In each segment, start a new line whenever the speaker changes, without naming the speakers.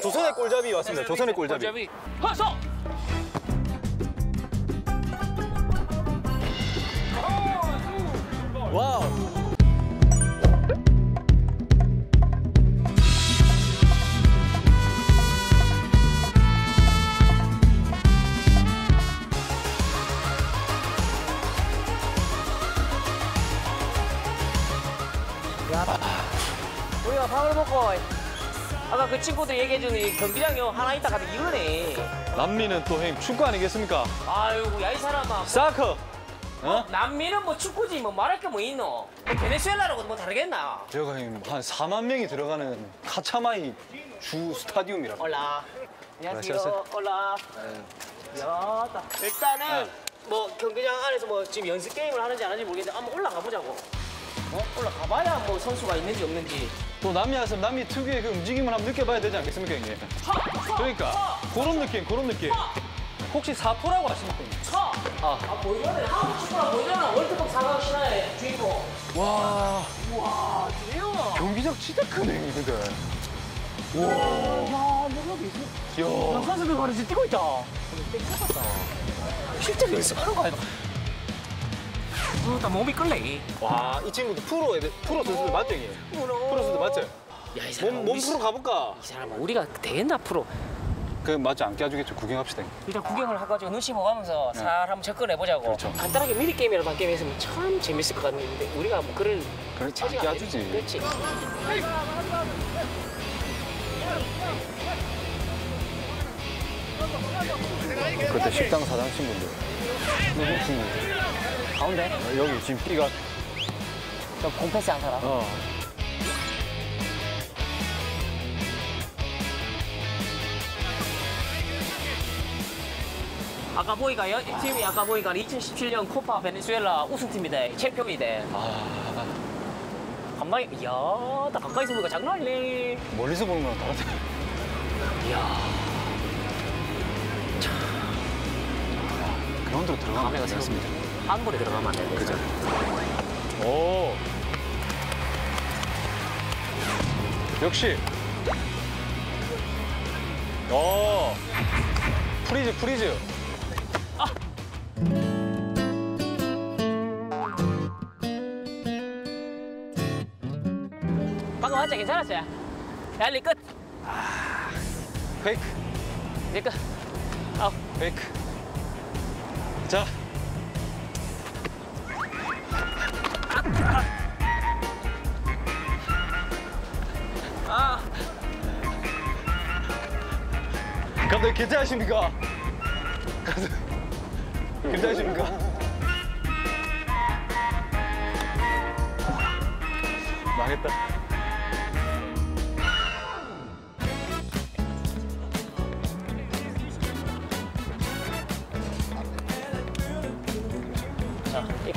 조선의 꼴잡이 왔습니다. 조선의 꼴잡이.
꼴잡이. 허서.
와우.
우리가 밥을 먹고 아까 그 친구들 얘기해주는 이 경기장요 하나 있다 가면 이거네.
남미는 또 형님 축구 아니겠습니까?
아이고 야 이 사람아.
사커. 어?
남미는 뭐 축구지 뭐 말할 게 뭐 있노? 뭐 베네수엘라라고 뭐 다르겠나?
제가 형님 한 4만 명이 들어가는 카차마이 주 스타디움이라.
올라. 안녕하세요.
안녕하세요.
올라. 야, 일단은 뭐 경기장 안에서 뭐 지금 연습 게임을 하는지 안 하는지 모르겠는데 한번 올라가 보자고. 올라가 봐야 뭐 선수가 있는지 없는지.
또 남미 와서 남미 특유의 그 움직임을 한번 느껴봐야 되지 않겠습니까, 형님? 그러니까 그런 느낌. 혹시 4포라고 아십니까?
보이잖아. 한국 축구랑 보이잖아. 월드컵 4강 신화의 주인공.
와,
우와, 드디어.
경기장 진짜 크네, 형님, 근데. 와,
야, 여기 있어.
야,
선수들 가르치 뛰고 있다. 실제로 연습하는 거 아니야? 나 몸이 끌래.
와, 이 친구도 프로 선수들 맞죠, 형님? 프로 선수들 맞죠?
야, 이 사람
몸 프로 가볼까?
이 사람 우리가 되겠나 프로?
그 맞지 않게 해주겠죠, 구경합시다.
일단 구경을 해가지고 눈치 보가면서 살 한번 접근해보자고.
그렇죠.
간단하게 미니 게임이라도 한 게임 했으면 참 재밌을 것 같은데 우리가 뭐 그럴
그렇지,
처지가
않게
안
해주지.
되지. 그렇지.
그때 식당 사장 친구인데. 누구 친구?
가운데?
여기 지금 끼가.
저 공패스 한 사람. 아까 보니까 팀이 아까 보니까 2017년 코파 베네수엘라 우승팀이다. 챔피언이다. 간만에 이야, 나 가까이서 보니까 장난 아니네.
멀리서 보는 거랑 다르다.
이야.
그라운드로 들어가면
감회가
되겠습니다.
한 번에 들어가면 안 돼.
그죠? 오. 역시. 프리즈.
방금 왔자 괜찮았어요? 야, 리 끝.
페이크.
리 끝.
페이크. 자. 감독님 괜찮으십니까? 괜찮으십니까? 망했다.
자, 이거.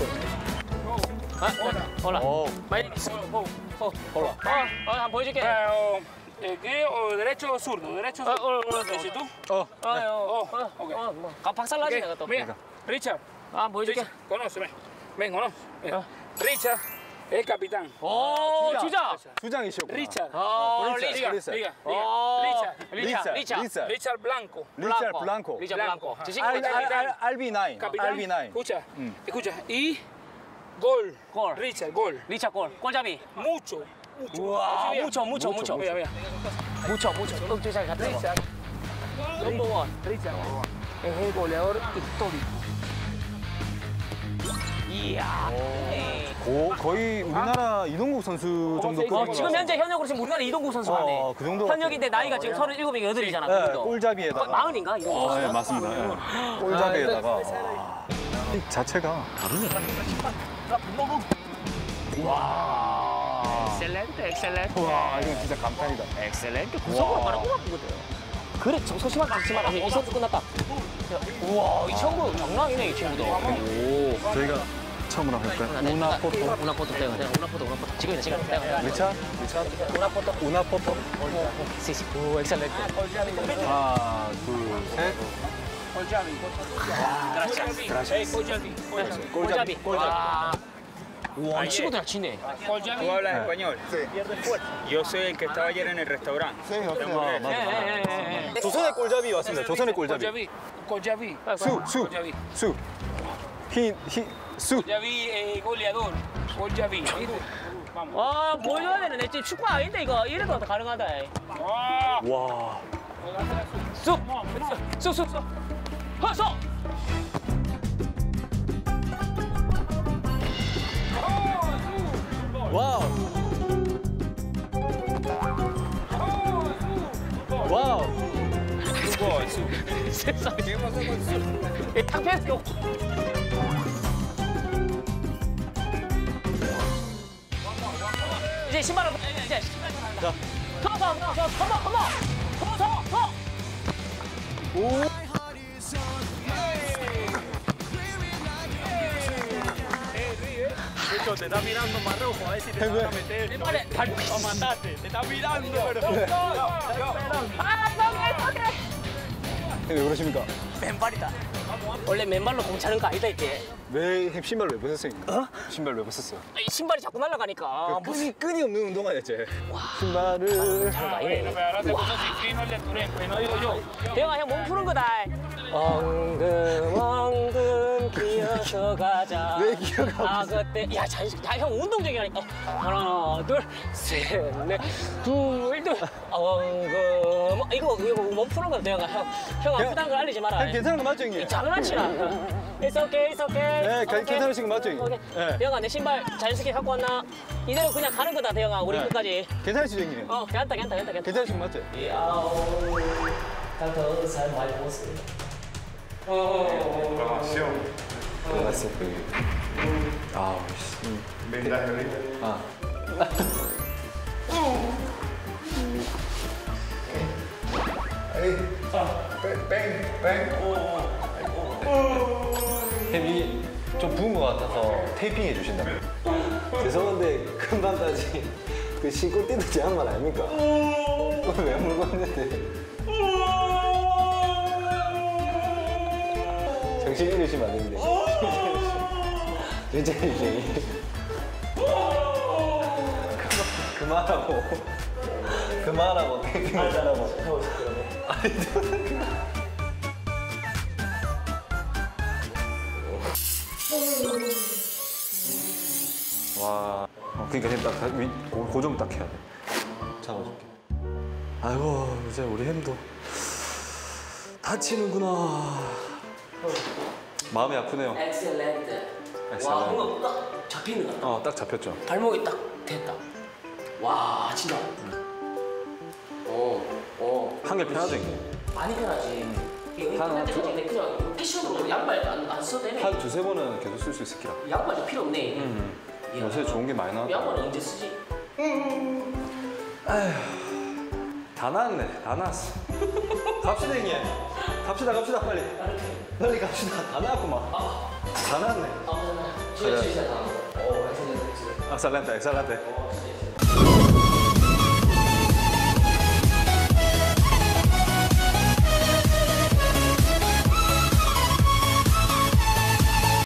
올라. 많이 있어.
올라.
한번 보여줄게.
¿Qué? ¿O derecho o zurdo? ¿Derecho o zurdo? ¿Derecho tú?
박살 나지 내가 또.
Mira, Richard.
보여줄게.
Conoce, ven, conoce. Richard es el capitán.
주장.
주장이시구나.
Richard. Diga. Richard Blanco.
리찰 블랑코.
리자 블랑코. 저 친구
RB9.
Capitán.
RB9.
Escucha. Y gol.
Gol.
Richard, gol.
리차 골. 골잡이.
Mucho.
우와, 무쳐.
Mira, mira.
무쳐. 엄청 잘 갔다.
Richard.
넘버원.
Richard. Es el goleador histórico.
이야.
거의 우리나라 이동국 선수 정도
지금 현재 현역으로 지금 우리나라 이동국 선수가 네.
그 정도
현역인데 나이가 지금 37이면 8이잖아.
네, 골잡이에다가.
40인가? 이동국 선수.
네, 맞습니다. 네. 골잡이에다가. 이 자체가 다르네. 와.
엑셀렌트.
와, 이건 진짜 감탄이다.
엑셀렌트. 구석으로 바로 꼽아보거든. 그래, 소심하게. 이 선수 끝났다. 우와, 이 친구 장난 아니네, 이 친구도.
오, 저희가 처음으로 할까요? 우나포토.
우나포토 때가 우나포토. 지금이다, 지금.
리차? 우나포토.
시시. 오, 엑셀렌트.
하나, 둘, 셋.
Gracias.
골잡이. 와. 와, 치고도 잘 치네.
Col Javi.
¿Tú hablas español? Sí. Yo soy el que estaba ayer en el restaurante.
조선의 꼴잡이 왔습니다. 조선의
Col
꼴잡이.
Javi. Col Javi.
수. 수.
Javi goleador. Col Javi. Vamos.
와, 보여줘야 되네. 내 지금 축구 아닌데 이거 이래도 가능하다.
와.
쑥, 쑥. 허서.
와우. 와우.
세상에. 탕패스요. 이제 신발을 이제.
자.
컴온.
Te está mirando más rojo, a ver si te van a meter.
빨리 발.
A matarte, te está mirando.
왜 그러십니까?
맨발이다. 원래 맨발로 공 차는 거 아니다 이제.
왜 신발 왜 벗었습니까? 신발 왜 벗었어요?
이 신발이 자꾸 날아가니까.
끈이 없는 운동화야, 쟤. 신발을.
차는 거 아니네.
Pero ahora te puso cifrino el de Turenco, no digo yo.
대영아 형 몸 푸는 거다. 엉금 기어서 가자.
왜 기어가?
아 그때 야 자연스럽게 형 운동적이라니까. 하나 둘셋넷 둘 엉금 이거 몸 푸는 거다 대영아 형 아프다는 걸 알리지 마라.
괜찮은 거 맞죠, 형님?
장난치나. It's okay.
네, 괜찮으신 거 맞죠, 형님?
오케이.
네.
대영아 내 신발 자연스럽게 갖고 왔나? 이대로 그냥 가는 거다 대영아 우리
네.
끝까지.
괜찮으시죠, 형님?
괜찮다.
괜찮으신 거 맞죠? 햄이 좀 부은 것 같아서 테이핑 해주신다고요?
죄송한데 금방까지 그 신고 뛰는 제 한 말 아닙니까? 왜 물고 왔는데? 정신 잃으시면 안 됩니다. 진짜 이제 그만하고 테이핑 하자라고.
와, 그러니까 햄 딱 고정 딱 해야 돼.
잡아줄게. 아이고 이제 우리 햄도 다치는구나.
마음이 아프네요.
엑셀렌트. 와 뭔가 딱 잡히는 것 같다.
딱 잡혔죠.
발목이 딱 됐다. 와 진짜.
한 개 편하죠, 이게.
많이 편하지.
하나,
이거 그냥 패션으로 양말 안 써도 되네.
한 두세 번은 계속 쓸 수 있을 기라.
양말 좀 필요 없네. 이게.
요새 좋은 게 많이 나왔다.
양말은 언제 쓰지?
다 나왔네, 다 나왔어. 갑시다, 형님. 갑시다, 빨리. 빨리 갑시다. 다 나왔구만. 다 나왔네.
아 맞아. 지금 시작. 엑셀렌트.
엑셀란테.